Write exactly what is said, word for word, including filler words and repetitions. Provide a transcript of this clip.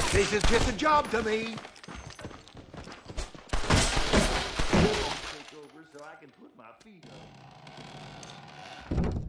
This is just a job to me. Take over so I can put my feet up.